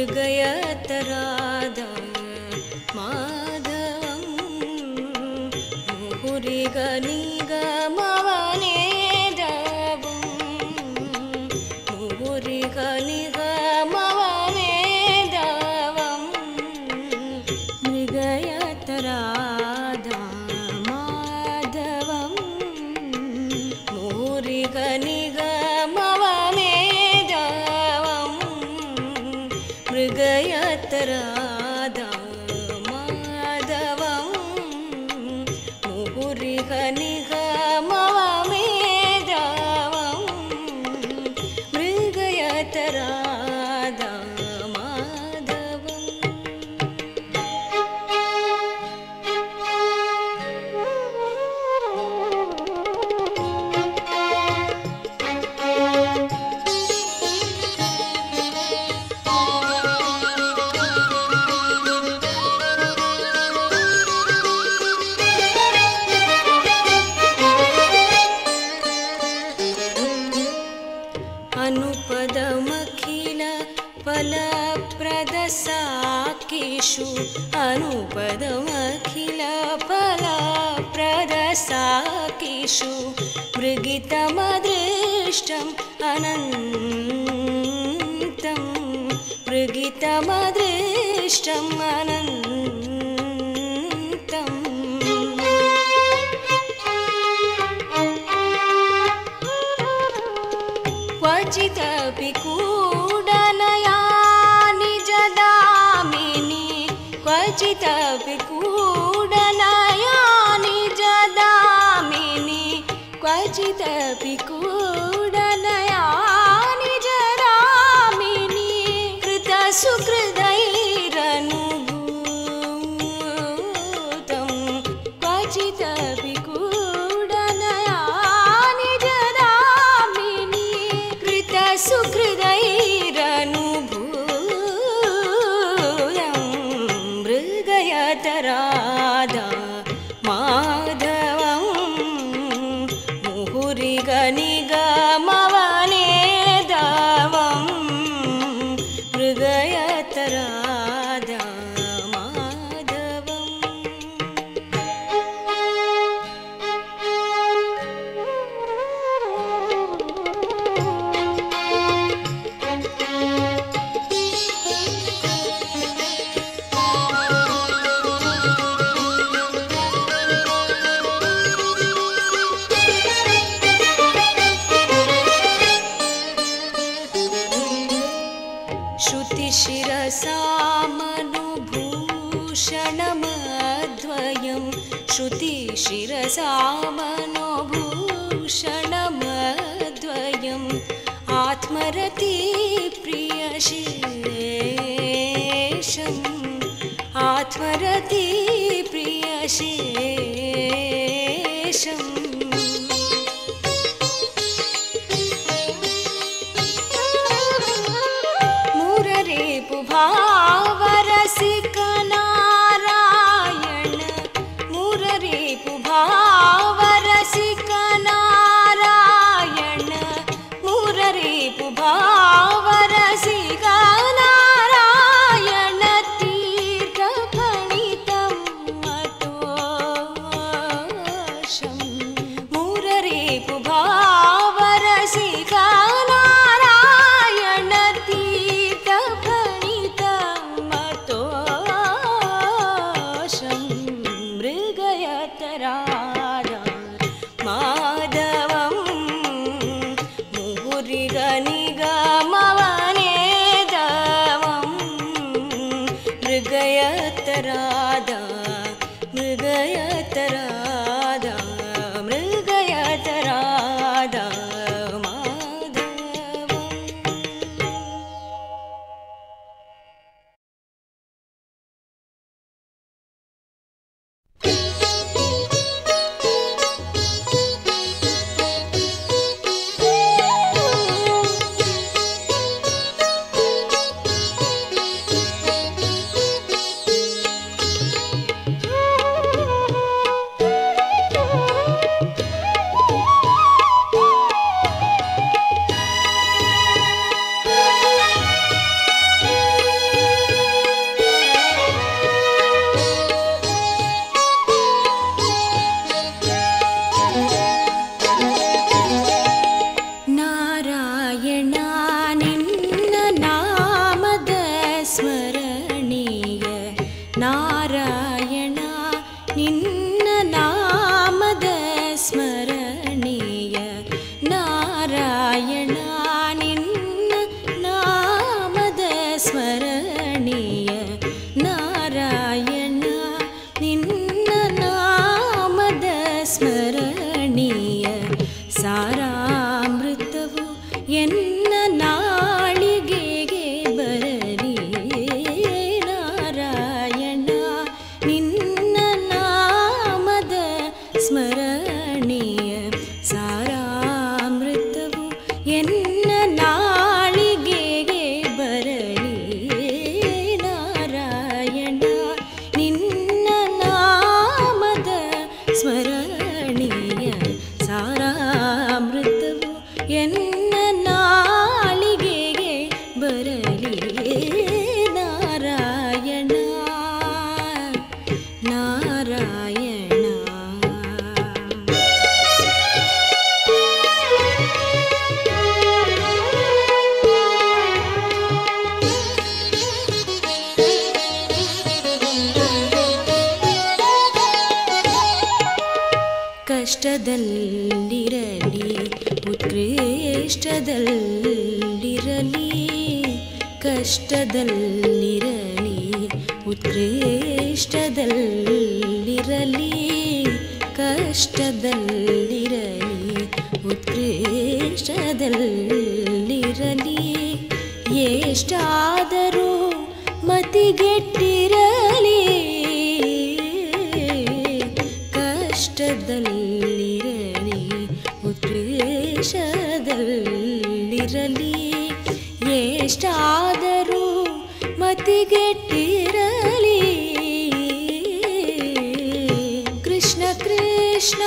मृगयतराधा माधवं मुहुरिगनिगमवनेदवं मुहुरिगनिगमवनेदवं मृगयतराधा माधवं मुहुरिगनिगमवनेदवं मृगयतराधा माधवं मुहुरिगनिगमवनेदवं मृगयतराधा अनुपदमखिल फलप्रदसाकेषु अनुपदमखिल फलप्रदसाकेषु मृगितमदृष्टम् अनन्तं मृगितमदृष्टम् अनन्तम् क्वचिदपि कूडलया निजदामिनी क्वचिदपि कूडलया निजदामिनी क्वचिदपि कूडलया निजदामिनी कृतसुकृदैरनुभूतं क्वचिदपि सुहृदैरनुभूतं मृगयतराधा माधवं मुहुरिगनिगमवनेदवं मृगयतराधा श्रुतिशिरसामनुभूषणमद्वयं श्रुतिशिरसामनुभूषणमद्वयम् आत्मरतिप्रियशेषम् आत्मरतिप्रियशेषम् भावरसिकनारायण मुररिपुभावरसिकनारायण मुररिपुभावरसिकनारायण तीर्थफणितं मतोषं मुररिपुभावरसिकनारायण मृगयतराधा माधवं मुहुरिगनिगमवनेदवं मृगयतराधा मृगयतराधा मृगयतराधा ಸ್ಮರಣೀಯ ನಾರಾಯಣ ನಿನ್ನ ನಾಮದ ಸ್ಮರಣೀಯ ಸಾರಾಮೃತವು ಎನ್ನ ನಾಳಿಗೆಗೆ ಬರಲಿ ನಾರಾಯಣ ನಿನ್ನ ನಾಮದ ಸ್ಮರಣೀಯ ಸಾರಾಮೃತವು ಎನ್ನ ನಾಳಿಗೆಗೆ ಬರಲಿ ನಾರಾಯಣ ನಿನ್ನ ನಾಮದ ಸ್ಮರಣೀಯ ಸಾರಾಮೃತವು ಎನ್ನ ನಾಳಿಗೆಗೆ ಬರಲಿ ನಾರಾಯಣ ನಾರಾಯಣ. ಕಷ್ಟದಲ್ಲಿರಲಿ ಉತ್ಕೃಷ್ಟದಲ್ಲಿರಲಿ ಕಷ್ಟದಲ್ಲಿರಲಿ ಉತ್ಕೃಷ್ಟದಲ್ಲಿರಲಿ ಕಷ್ಟದಲ್ಲಿರಲಿ ಉತ್ಕೃಷ್ಟದಲ್ಲಿರಲಿ ಎಷ್ಟಾದರೂ ಮತಿಗೆಟ್ಟಿರಲಿ ಕಷ್ಟದಲ್ಲಿರಲಿ ಉತ್ಕೃಷ್ಟದಲ್ಲಿರಲಿ ಎಷ್ಟಾದರೂ ಮತಿಗೆಟ್ಟಿರಲಿ ಕೃಷ್ಣ ಕೃಷ್ಣ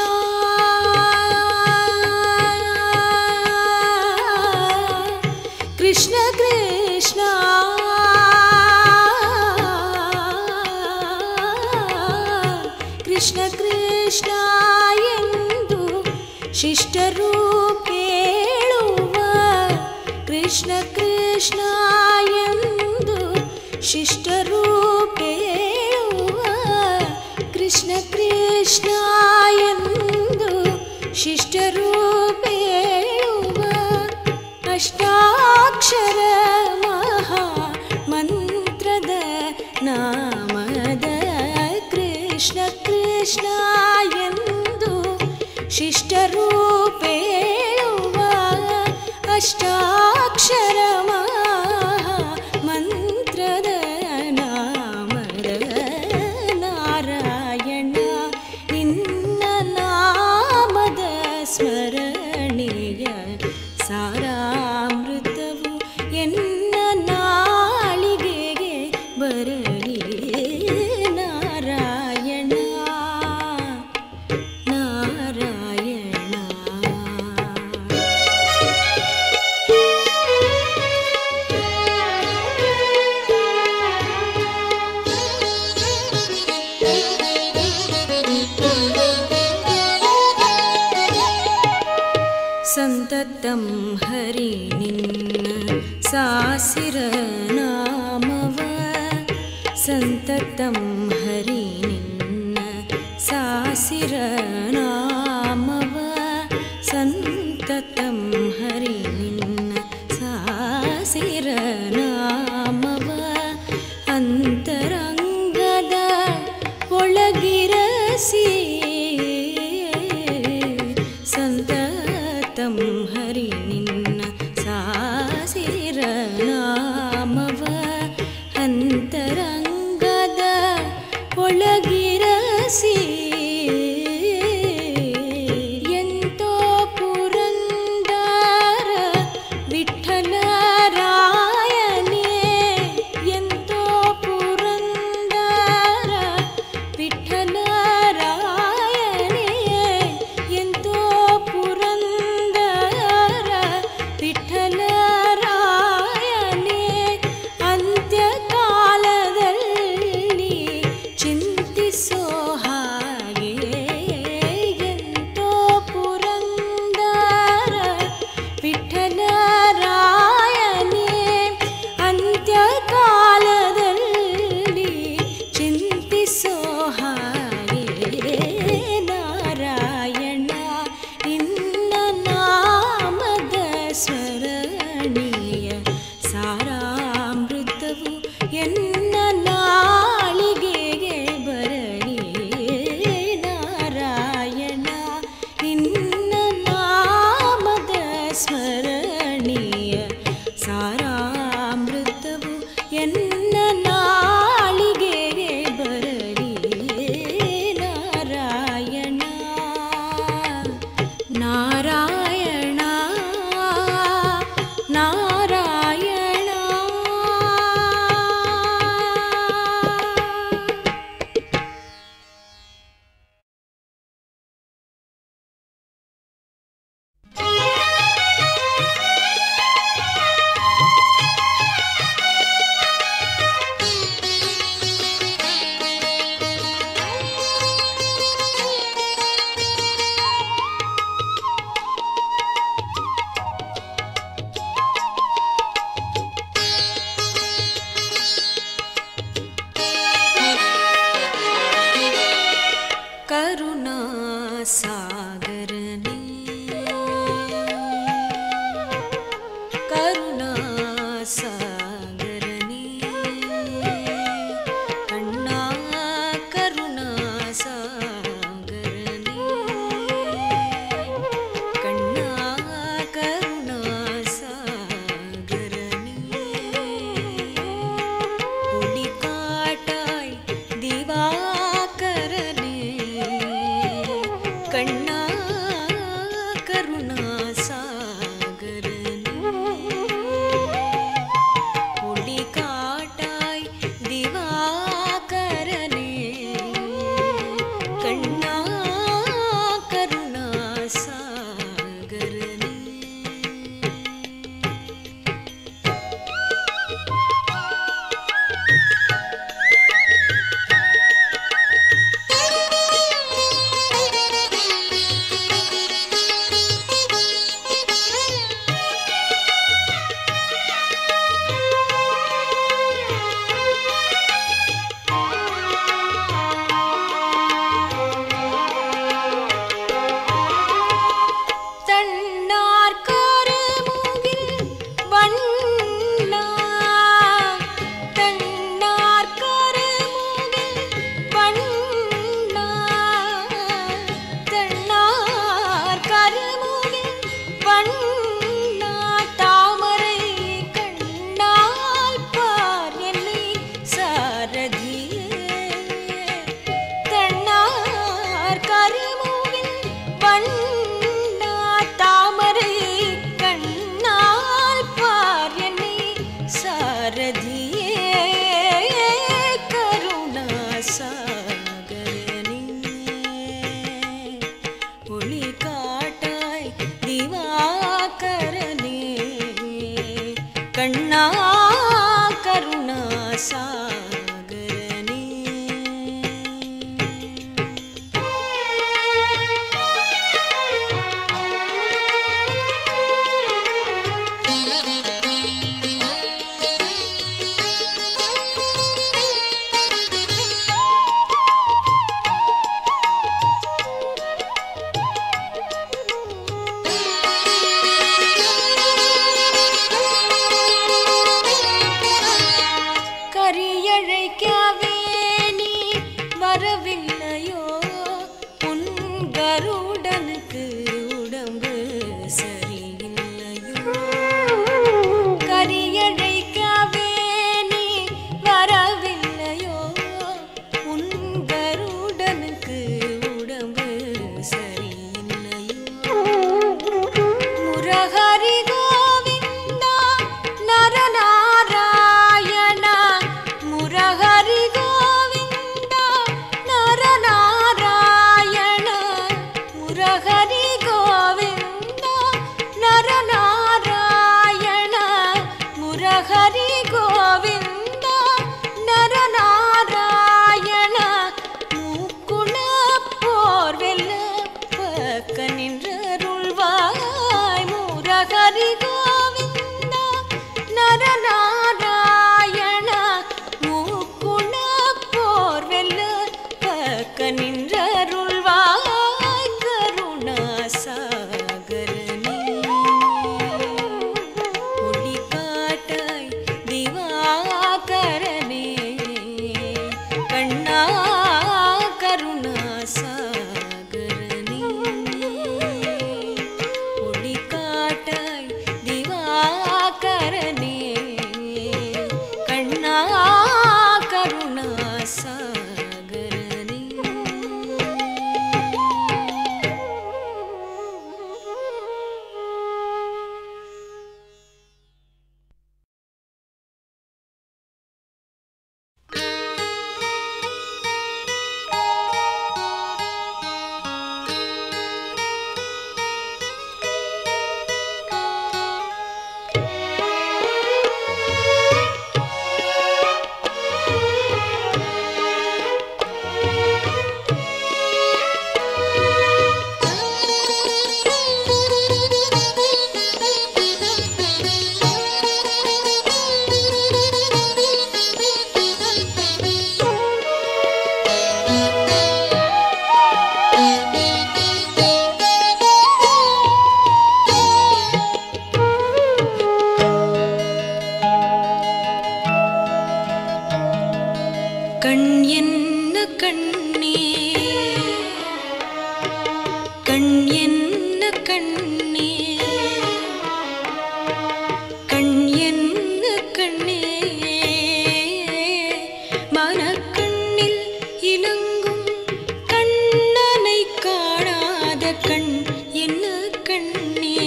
ಕೃಷ್ಣ ಕೃಷ್ಣ ಕೃಷ್ಣ ಕೃಷ್ಣ ಎಂದು ಶಿಷ್ಟರು ಕೇಳುವ ಕೃಷ್ಣ ಕೃಷ್ಣ ಎಂದು ಶಿಷ್ಟರು ಕೇಳುವ ಕೃಷ್ಣ ಕೃಷ್ಣ ಎಂದು ಶಿಷ್ಟರು ಕೇಳುವ ಅಷ್ಟಾಕ್ಷರ ಮಹಾ ಮಂತ್ರದ ನಾಮದ ಕೃಷ್ಣ ಕೃಷ್ಣ ಎಂದು ಶಿಷ್ಟರು ಹೇಳುವ ಅಷ್ಟಾಕ್ಷರ ಮಂತ್ರದ ನಾಮದ ನಾರಾಯಣ ನಿನ್ನ ನಾಮದ ಸ್ಮರಣೀಯ ಸಾರಾಮೃತವು ಎನ್ನ ನಾಳಿಗೆಗೆ ಬರಲಿ ನಾರಾಯಣ ನಾರಾಯಣ. ಸಂತತಂ ಹರಿ ನಿನ್ನ ಸಾಸಿರ ನಾಮವ ಸಂತತಂ ಹರಿ ನಿನ್ನ ಸಾಸಿರ ನಾಮವ ಸಂತತಂ ಹರಿ ನಿನ್ನ ಸಾಸಿರ ನಾಮವ ಅಂತರಂಗದ ಒಳಗಿರಸಿ ಸಂತತಂ ಹರಿ ನಿನ್ನ ಸಾಸಿರ ನಾಮವ ಅಂತರಂಗದ ಒಳಗಿರಸಿ சாரதியே கருணா சாகரனே ஒளி காட்டாய் திவாகரனே கண்ணா கருணா சாகரனே கரியழைக்கவே நீ வரவில்லையோ உன் கருடனுக்கு உடம்பு சரியில்லையோ கரியழைக்கவே நீ வரவில்லையோ உன் கருடனுக்கு உடம்பு சரியில்லையோ முரஹரி கோவிந்தா நரநாராயணா முரஹரி கோவிந்தா நரநாராயண முரஹரி கோவிந்தா நரநாராயண முரஹரி கோவிந்தா நரநாராயண மூக்குண போர் வெல்ல பக்க நின்றருள்வாய் முரஹரி கோவிந்தா நரநாராயண மூக்குண போர் வெல்ல பக்க நின்றருள்வாய் கருணா சாகரனே ஒளி காட்டாய் திவாகரனே கண்ணா கருணா சாகரனே ஒளி காட்டாய் திவாகரனே கண்ணா கருணா சாகரனே கண் என்ன கண்ணே கண் என்ன கண்ணே கண் என்ன கண்ணே மனக்கண்ணில் இலங்கும் கண்ணனை காணாத கண் என்ன கண்ணே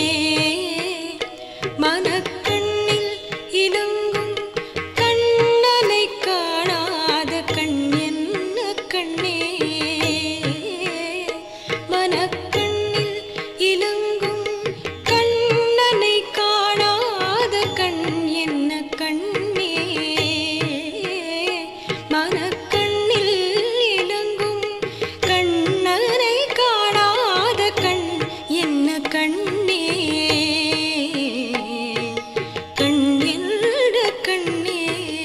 மனக்கண்ணில் இலங்கும் கண்ணனை காணாத கண் என்ன கண்ணே மனக்கண்ணில் இலங்கும் கண்ணனை காணாத கண் என்ன கண்ணே மனக்கண்ணில் இலங்கும் கண்ணனை காணாத கண் என்ன கண்ணே கண் என்ற கண்ணே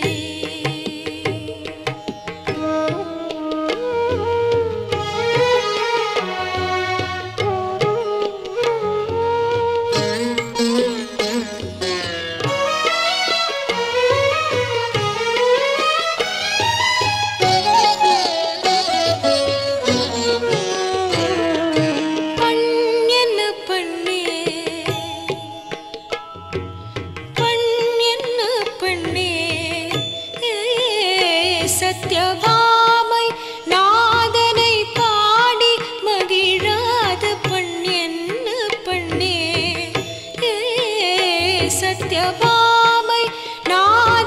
சத்யவாமை நாதனை பாடி மகிழாத பண் என்ன பண்ணே சத்யவாமை நாதனை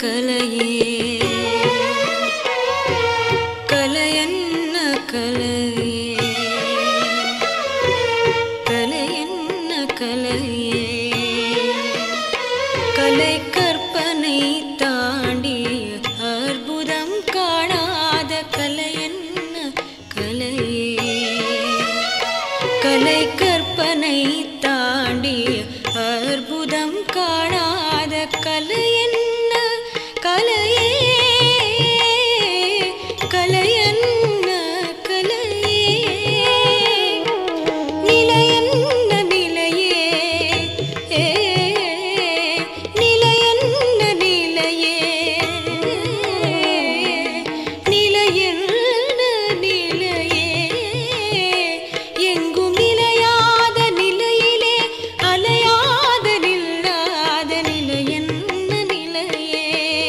கலையே கலையென்ன கலையே கலையென்ன கலையே கலை கற்பனை தாண்டிய அற்புதம் காணாத கலையென்ன கலையே கலை கற்பனை தாண்டிய அற்புதம் காணாத கலையென்ன கலையே கலையென்ன கலையே நிலையென்ன நிலையே நிலையென்ன நிலையே நிலையென்ன நிலையே எங்கும் நிலையாத நிலையிலே அலையாத நில்லாத நிலையென்ன நிலையே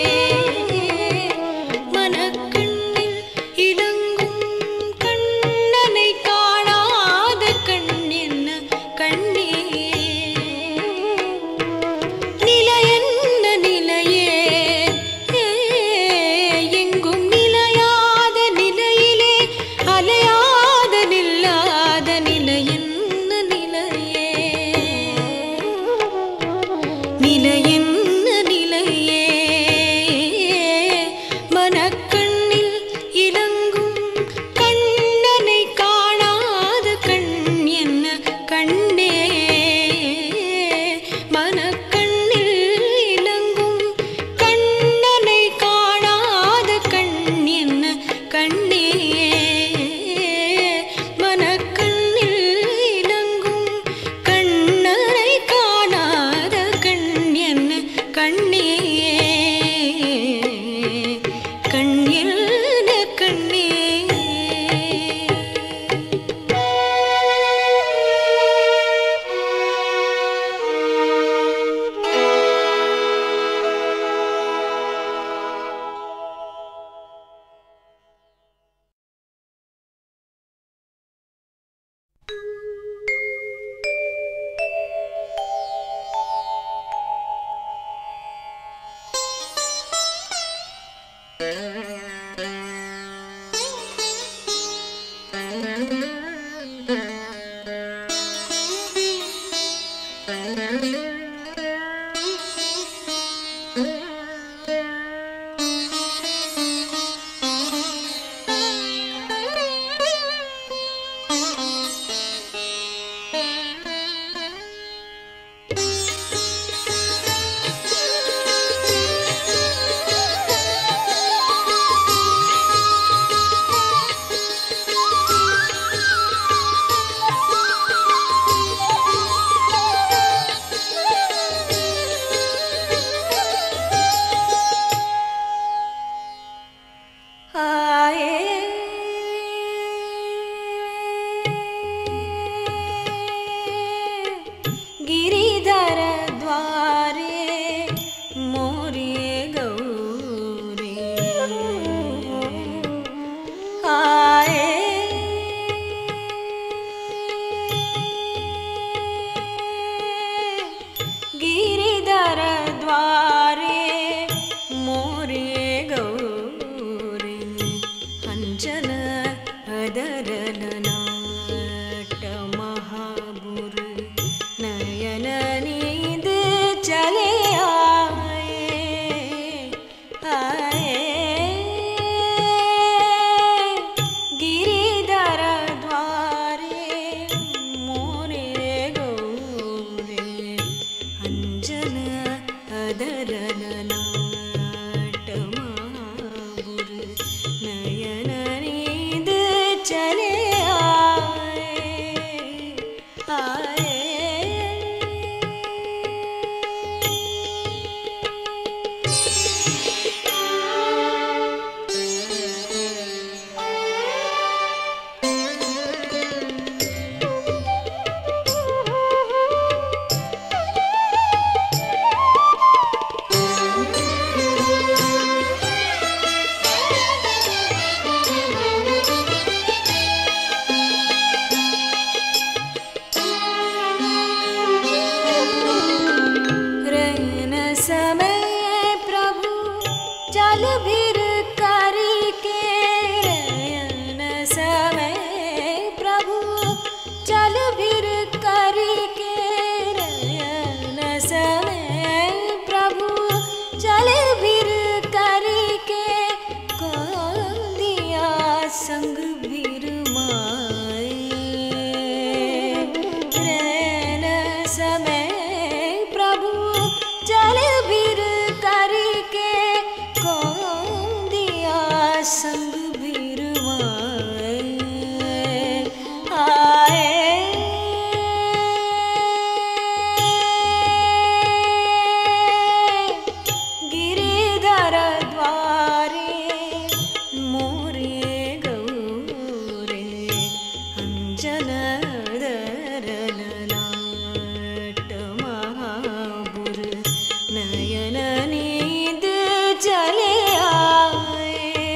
மனக்கண்ணில் இலங்கும் கண்ணனை காணாத கண் என்ன கண்ணே நிலையென்ன நிலையே எங்கும் நிலையாத நிலையிலே அலையாத நில்லாத நிலையென்ன நிலையே நிலையென்ன நிலையே மனக்கண்ணில் இலங்கும் கண்ணனை காணாத கண் என்ன கண்ணே மனக்கண்ணில் இலங்கும் கண்ணனை காணாத கண் என்ன கண்ணே மனக்கண்ணில் இலங்கும் கண்ணனை காணாத கண் என்ன கண்ணே கண் என்ன கண்ணே गिरिधर द्वारे मोरे गौरी आए गिरिधर द्वारे मोरे गौरी अंजन अदरन नाट महाबुर नयन नींद चले आए गिरिधर द्वारे मोरे गौरे अंजन अदरन नाट महाबुर नयन नींद चले आए समय प्रभु चले भीर करके कौन दिया संग भीर माए। रैन समय प्रभु चले भीर करके कौन दिया संग भीर माए। गिरिधर द्वारे मोरे गौरे अंजन दर ललाट महाबुर नयन नींद चले आए।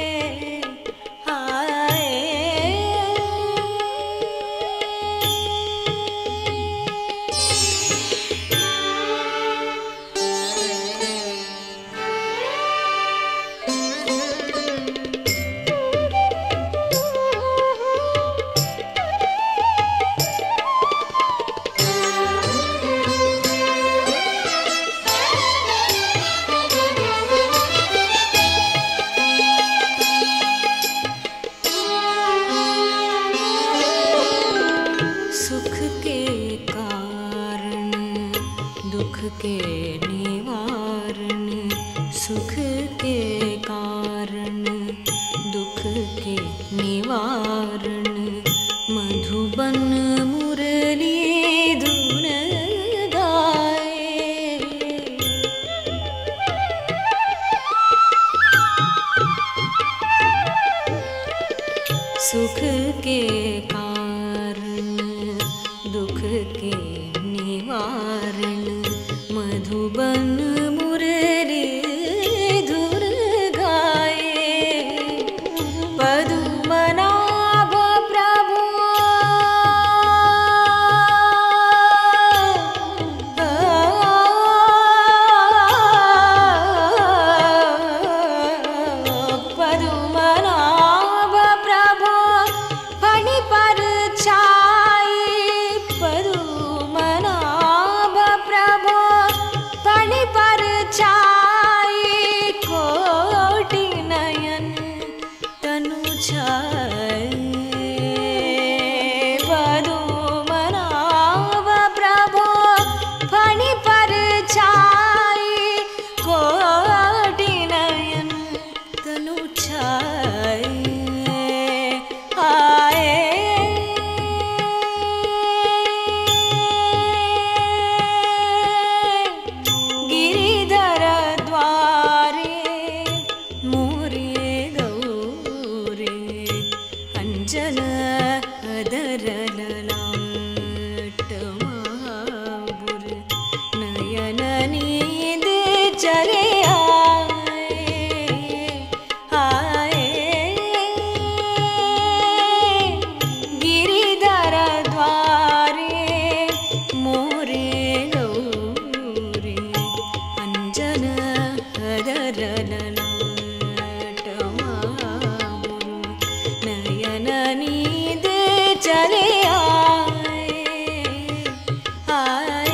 सुख के कारण दुख के निवारण, सुख के कारण दुख के निवारण, मधुबन मुरली धुन गाए। सुख के कारण दुख के निवारण, मधुबन मुरली धुन गाए। पद्मनाभ प्रभु पद्मनाभ प्रभु फणि पर छाई। पद्मनाभ प्रभु फणि पर छाई, कोटि नयन तनु छाई। पद्मनाभ प्रभु फणि पर छाई, कोटि नयन तनु छाई। गिरिधर द्वारे मोरे गौरे अंजन दर ललाट महाबुर नयन नींद चले आए। गिरिधर द्वारे मोरे गौरे अंजन दर ललाट महाबुर नयन नींद चले आए।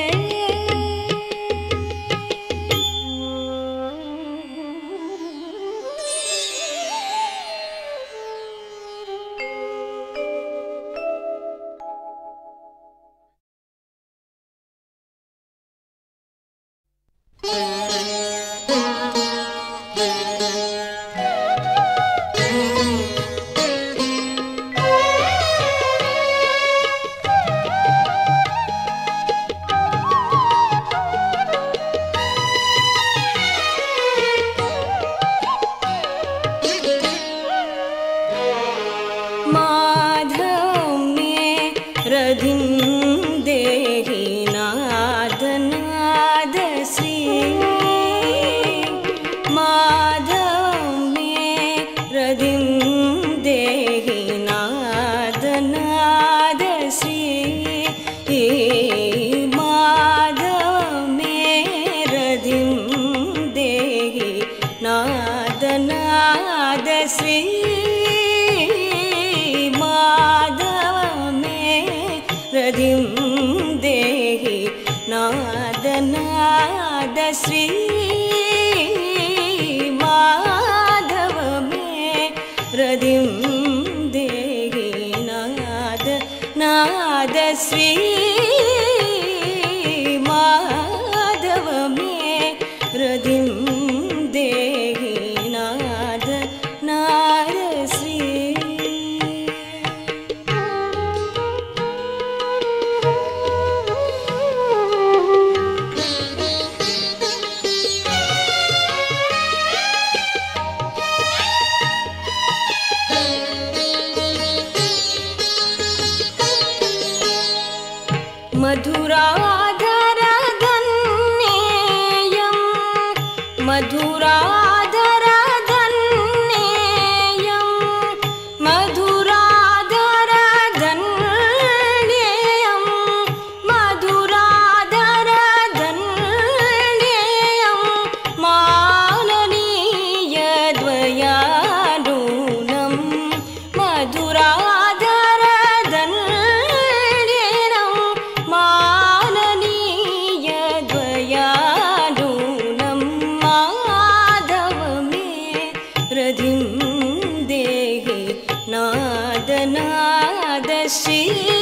माधव में रधिन देहि नाद नाद श्री। माधव में रधिन देहि नाद नाद श्री। माधव में रधिन देहि नाद नाद श्री। माधव में रधिम देहि नाद नाद श्री माधव में रदिं देहि नाद श्री माधव में रदिं देहि नाद श्री मधुराधर धन्येयं मधुराधर धन्येयं मधुराधर धन्येयं मधुराधर धन्येयं माननीय द्वयानूनं मधुराधर धन्येनं माननीय द्वयानूनं माधव में रदिं देहि नाद श्री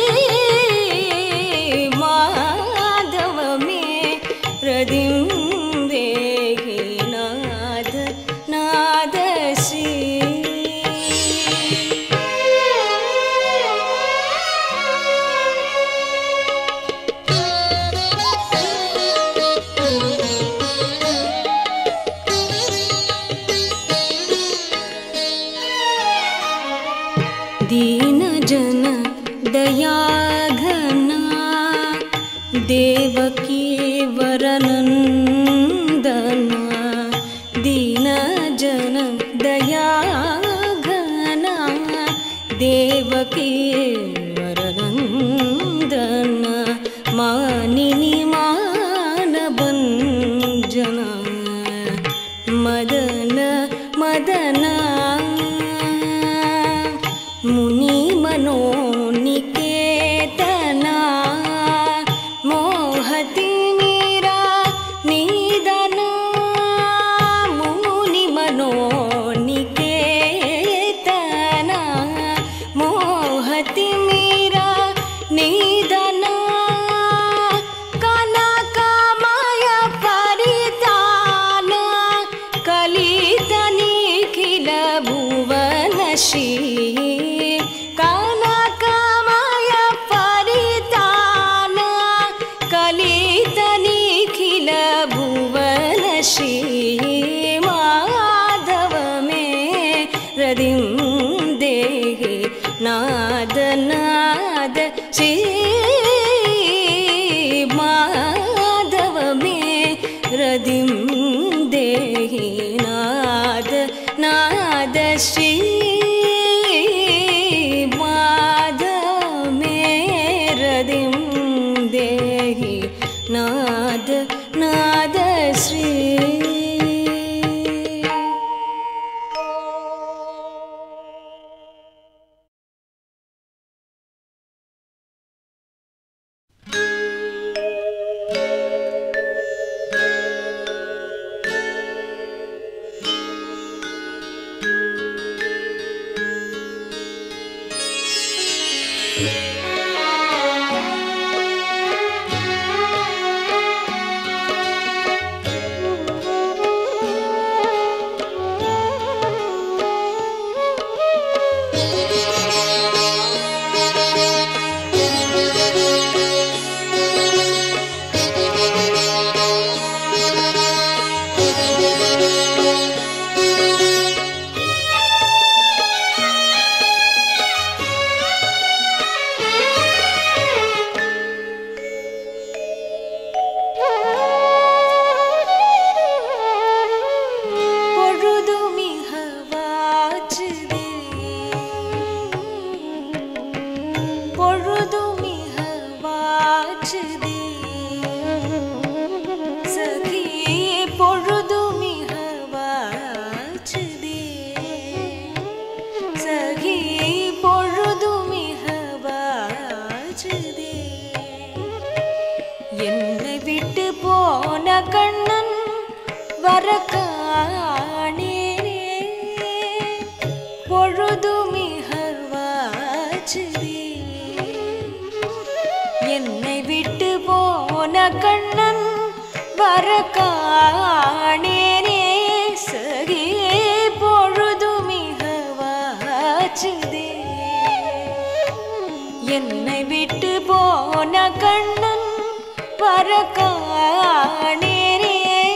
माधव में रदिं देहि नाद श्री दीन जन दया घना देवकी वरनंदना दीन जन दया घना देवकी वरनंदना मानिनी मानभंजना मदन मदना मुनि मनोनिकेतना मोहति मीरा निदना मुनि मनोनिकेतना मोहति मीरा निदना कनकमय परिताना कलित निखिल भुवन श्री कनकमय परिताना कलित निखिल भुवन श्री माधव में रदिं देहि नाद श्री माधव में रदिं देहि नाद श्री माधव में रदिं देहि नाद श्री போன கண்ணன் வரக்காணேனே பொழுதுமிகவாச்சுதே என்னை விட்டு போன கண்ணன் வரக்காணேனே சகி பொழுதுமிகவாச்சுதே என்னை விட்டு போன கண்ணன் வரக்காணேனே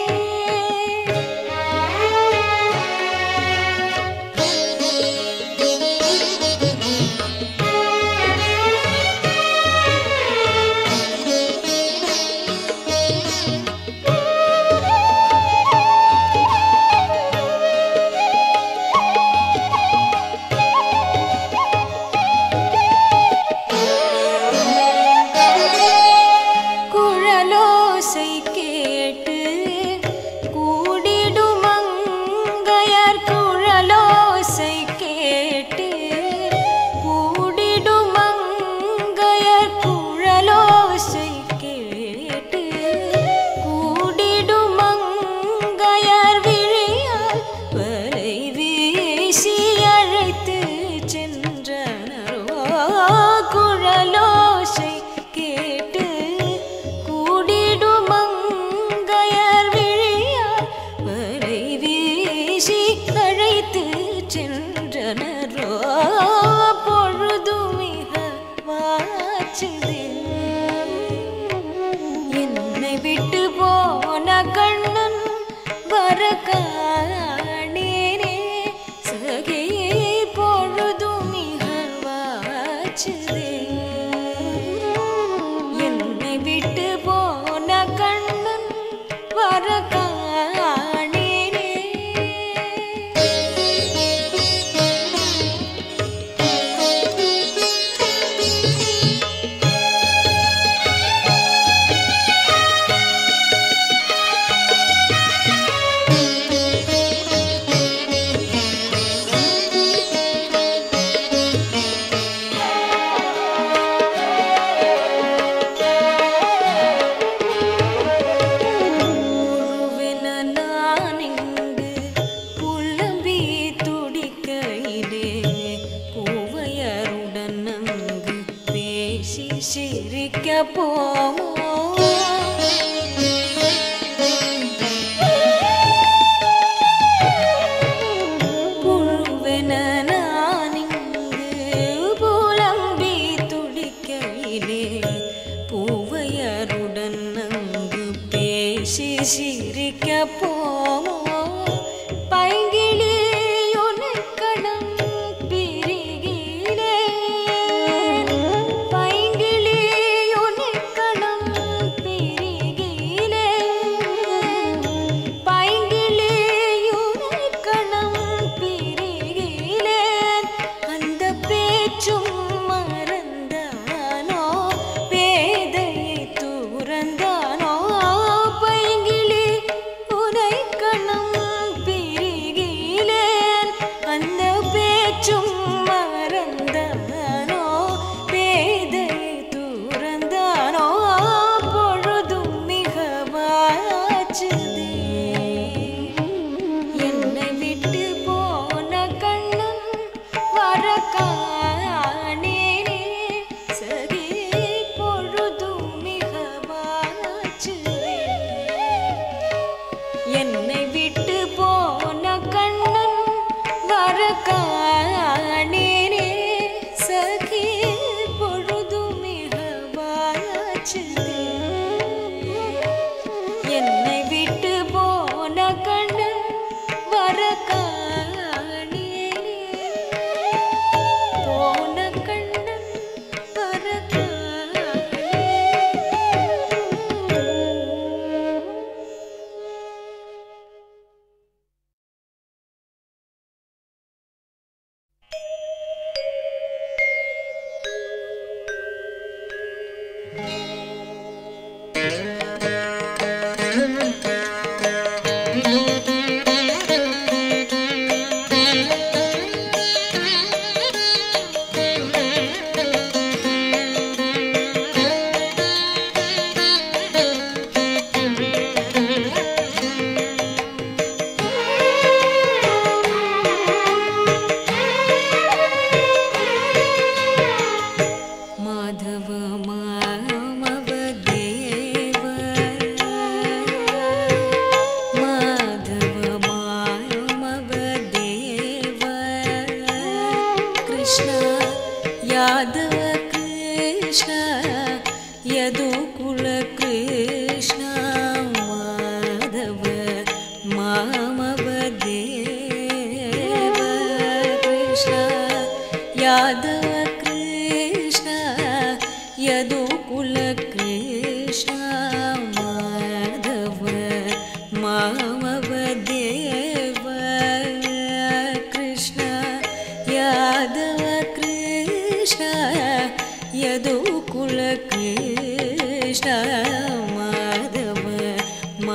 என்னை விட்டு போன கண்ணன் வரக்காணேனே சகி பொழுதுமிகவாச்சுதே என்னை விட்டு போன கண்ணன் வரக்காணேனே சிரிக்க போவோம் புழுவென நான் இங்கு புலம்பி துடிக்கையிலே பூவையருடன் அங்கு பேசி சிரிக்க போவோம் பைங்கிளி உனக்கணம் பிரிகிலே என்னை விட்டு போன கண்ணன் வரக்காணேனே சகி பொழுதுமிகவாச்சுதே என்னை விட்டு போன கண்ணன் வரக்காணேனே போன கண்ணன் வரக்காணேனே.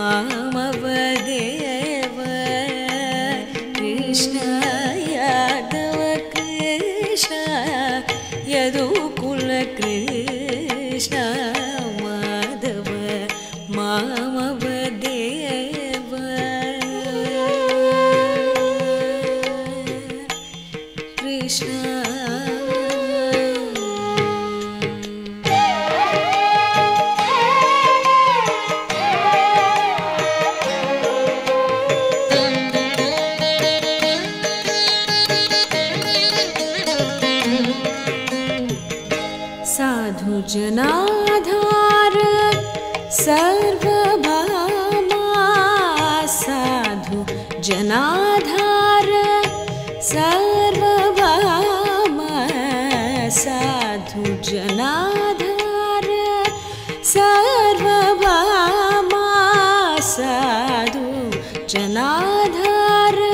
मामवदेव कृष्ण यादव कृष्ण यदुकुल कृष्ण माधव मामवदेव कृष्ण साधु जनाधार सर्वभामा साधु जनाधार सर्वभामा साधु जनाधार सर्वभामा साधु जनाधार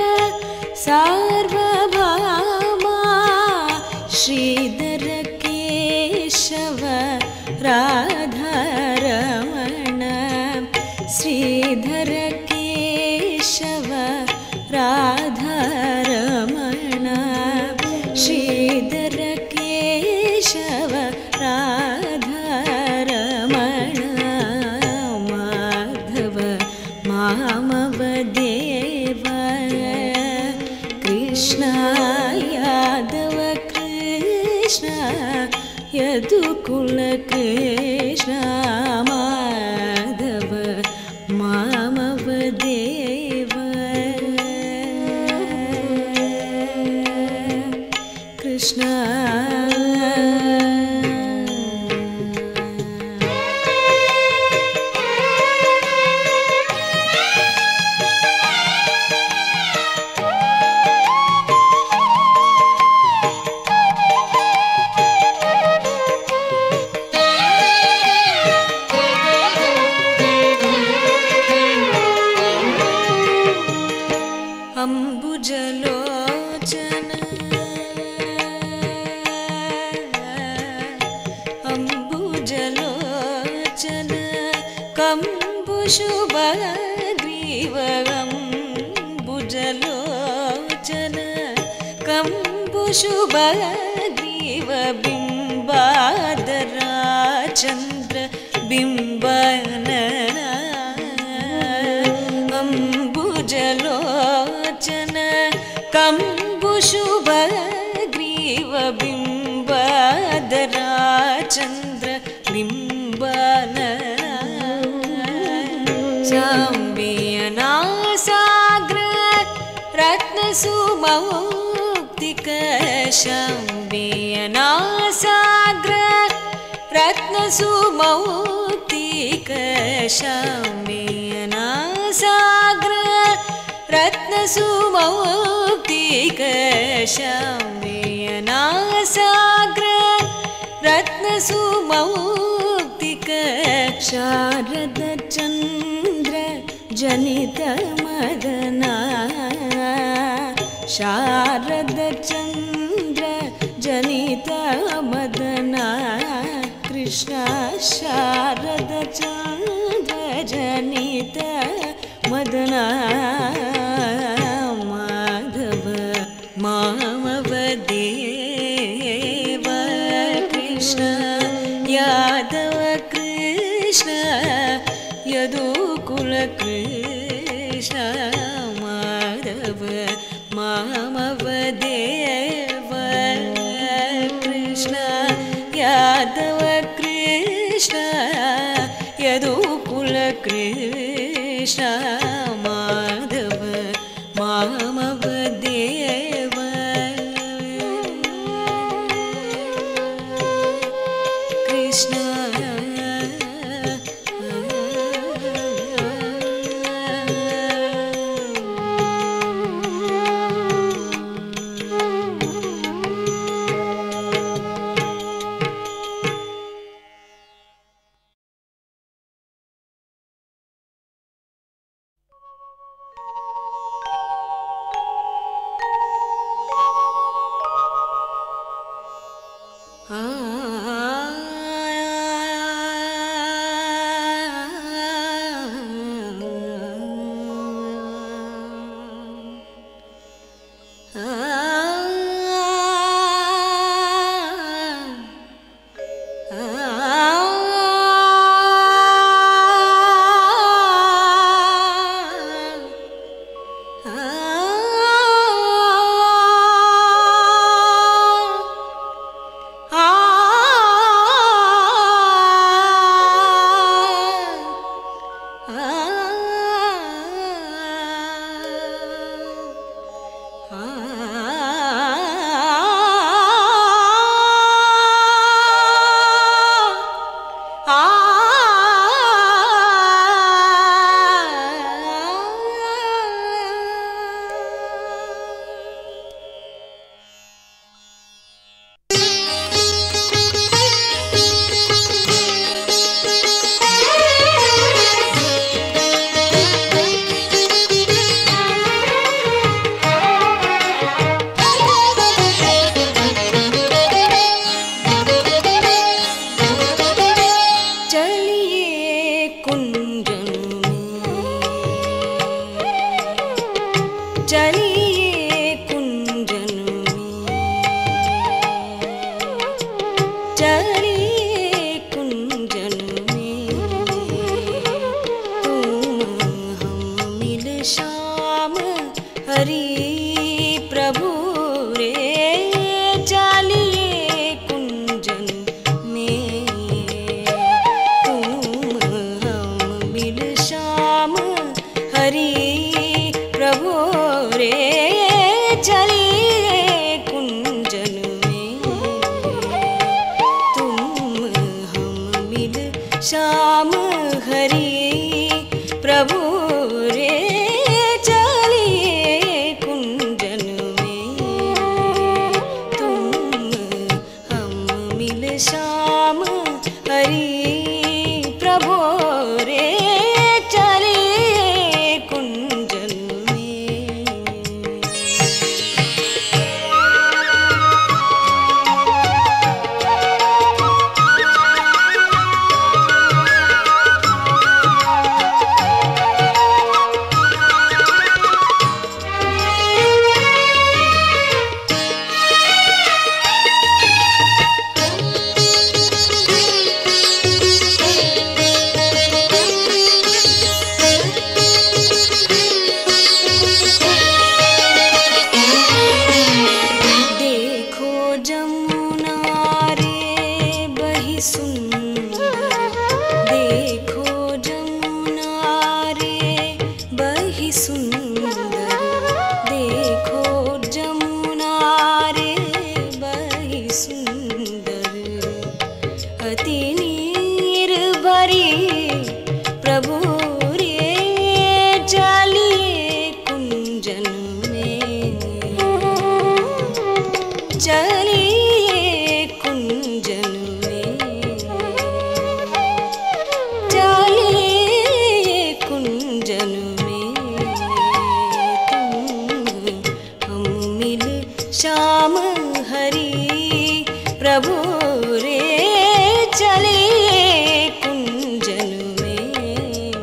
सर्वभामा श्रीधर केशव राधारमण श्रीधर केशव राधारमण श्रीधर केशव राधारमण माधव मामवदेव कृष्ण यादव कृष्ण यदुकुल कृष्ण माधव मामवदेव कृष्ण अम्बुजलोचन अम्बुजलोचन कम्बुशुभग्रीव अम्बुजलोचन कम्बुशुभग्रीव बिम्बाधरा चन्द्र बिम्बनना अम्बुजलोचन कम्बुशुभग्रीव बिम्बाधरा चन्द्र बिम्बनना शाम्बियनासाग्र रत्नसुमौक्तिक शाम्बियनासाग्र रत्नसुमौक्तिक शाम्बियनासाग्र रत्नसुमौक्तिक शाम्बियनासाग्र रत्नसुमौक्तिक शारदचन्द्र जनितमदना शारदचन्द्र जनितमदना कृष्ण शारदचन्द्र जनितमदना माधव मामवदेव कृष्ण यादव कृष्ण यदुकुल कृष्ण माधव मामवदेव कृष्ण यादव कृष्ण यदुकुल कृष्ण माधव मामवदेव कृष्ण चलिए कुंजन में, चलिए कुंजन में, तुम हम मिल श्याम हरि प्रभु रे। चलिए कुंजन में, तुम हम मिल श्याम हरि प्रभु रे। चलिए कुंजन में, तुम हम मिल श्याम हरि प्रभु रे। चलिए कुंजन में, तुम हम मिल श्याम हरि प्रभु रे। चलिए कुंजन में। प्रभु रे। चलिए कुंजन में, चलिए कुंजन में, चलिए कुंजन में, तुम हम मिल श्याम हरि प्रभु रे। चलिए कुंजन में।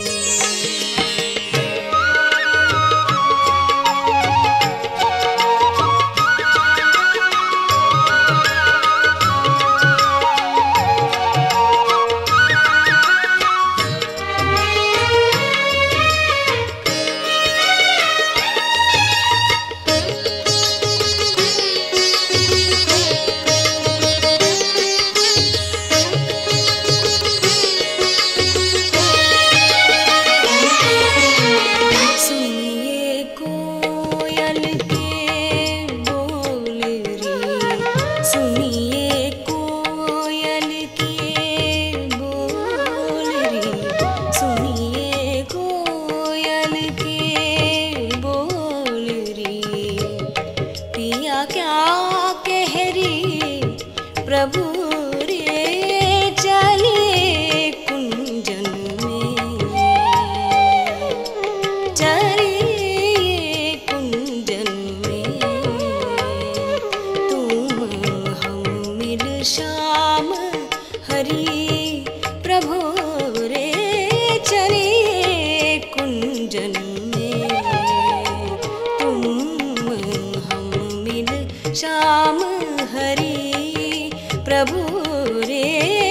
प्रभु रे। चलिए कुंजन में, चलिए कुंजन में, तुम हम मिल श्याम हरि प्रभु रे। चलिए कुंजन में, तुम हम मिल श्याम हरि प्रभु रे।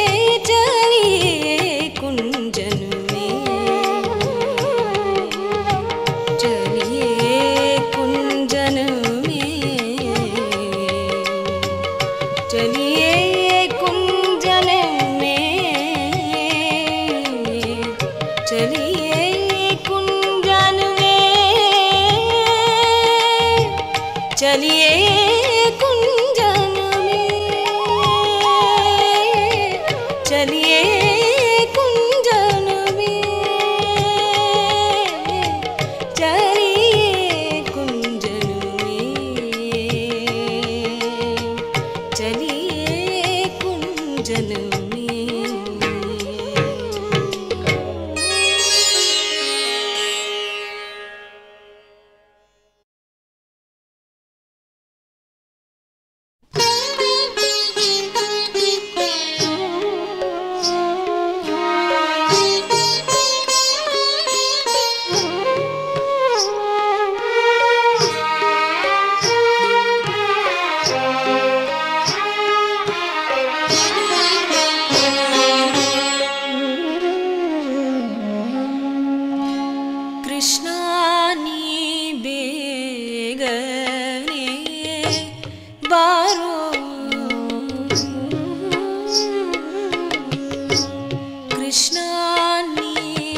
चलिए कुंजन में, चलिए कुंजन में, चलिए कुंजन में, चलिए कुंजन में, चलिए कुंजन में, चलिए कुंजन में, चलिए कुंजन में, चलिए कुंजन में। कृष्णा नी बेगने बारो कृष्णा नी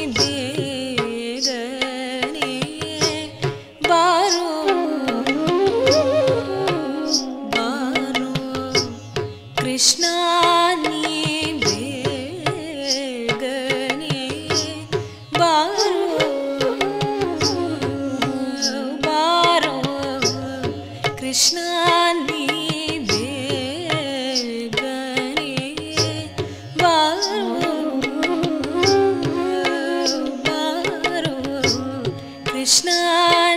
बेगने बारो बारो कृष्णा नी बेगने बारो बारो कृष्णा नी बेगने बारो बारो कृष्णा